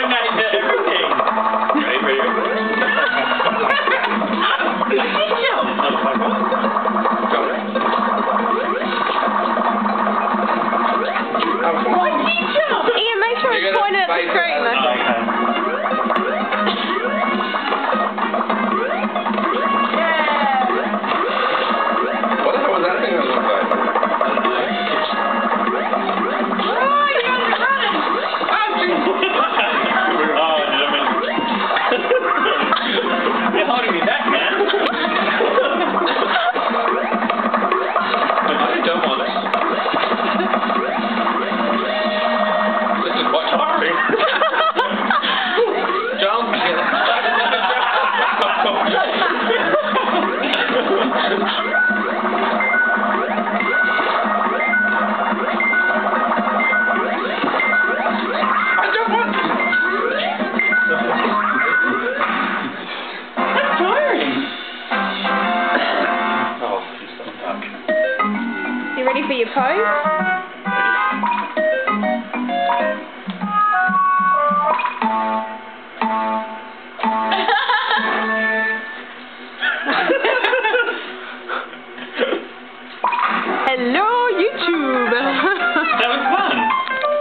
coordinate everything. Ready? Ian, make sure it's pointed at the screen. What the hell was that thing that looked like? You're holding me back, man. I don't want it. This is quite tiring. Jump. I don't want it. That's tiring. Oh, you're so stuck. You ready for your pose?